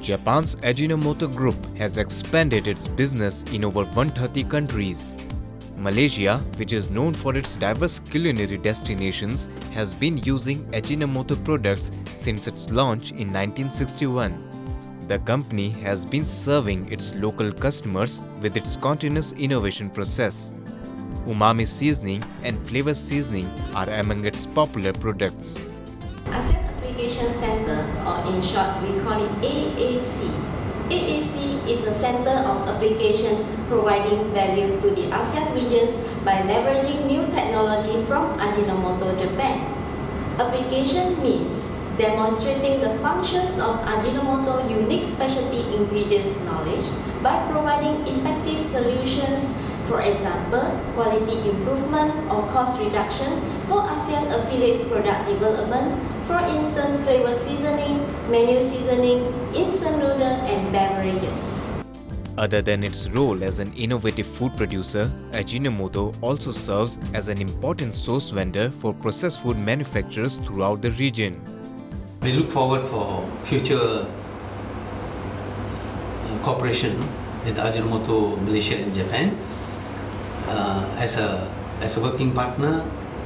Japan's Ajinomoto Group has expanded its business in over 130 countries. Malaysia, which is known for its diverse culinary destinations, has been using Ajinomoto products since its launch in 1961. The company has been serving its local customers with its continuous innovation process. Umami seasoning and flavor seasoning are among its popular products. ASEAN Application Center, or in short we call it AAC. AAC is a center of application providing value to the ASEAN regions by leveraging new technology from Ajinomoto Japan. Application means demonstrating the functions of Ajinomoto unique specialty ingredients knowledge by providing effective solutions, for example, quality improvement or cost reduction for ASEAN affiliates product development, for instance, flavor seasoning, menu seasoning, instant noodle and beverages. Other than its role as an innovative food producer, Ajinomoto also serves as an important source vendor for processed food manufacturers throughout the region. We look forward for future cooperation with Ajinomoto Malaysia and Japan as a working partner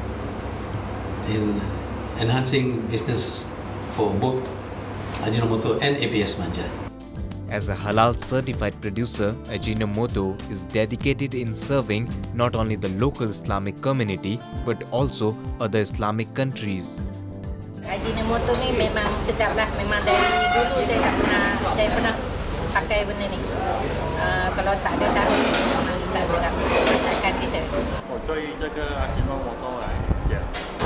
in enhancing business for both Ajinomoto and ABS Manja. As a Halal-certified producer, Ajinomoto is dedicated in serving not only the local Islamic community but also other Islamic countries. Ajinomoto ni memang sedap lah, memang dari dulu saya pernah pakai benda ni. Kalau tak ada tahu memang tak sedap masakan kita. 我对这个Ajinomoto来讲，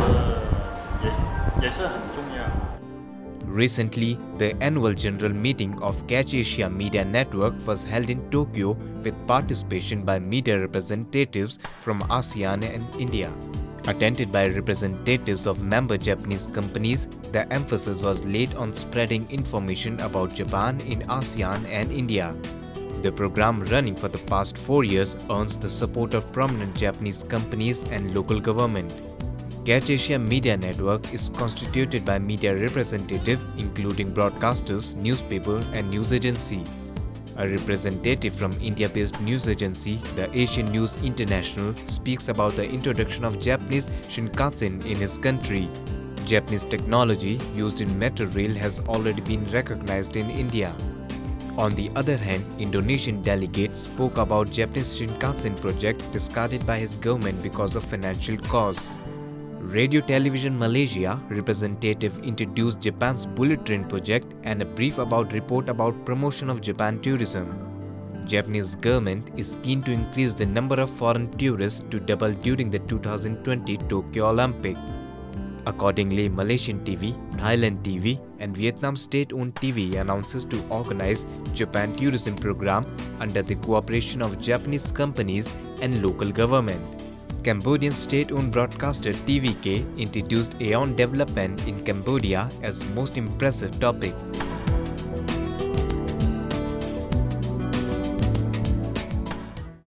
也是很重要。 Recently, the annual general meeting of Catch Asia Media Network was held in Tokyo with participation by media representatives from ASEAN and India. Attended by representatives of member Japanese companies, the emphasis was laid on spreading information about Japan in ASEAN and India. The program, running for the past 4 years, earns the support of prominent Japanese companies and local government. Catch Asia Media Network is constituted by media representatives including broadcasters, newspaper and news agency. A representative from India-based news agency, the Asian News International, speaks about the introduction of Japanese Shinkansen in his country. Japanese technology used in metro rail has already been recognized in India. On the other hand, Indonesian delegate spoke about Japanese Shinkansen project discarded by his government because of financial costs. Radio Television Malaysia representative introduced Japan's bullet train project and a brief report about promotion of Japan tourism. Japanese government is keen to increase the number of foreign tourists to double during the 2020 Tokyo Olympic. Accordingly, Malaysian TV, Thailand TV and Vietnam state-owned TV announces to organize Japan tourism program under the cooperation of Japanese companies and local government. Cambodian state-owned broadcaster TVK introduced AEON development in Cambodia as most impressive topic.